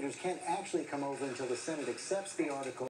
senators can't actually come over until the Senate accepts the article.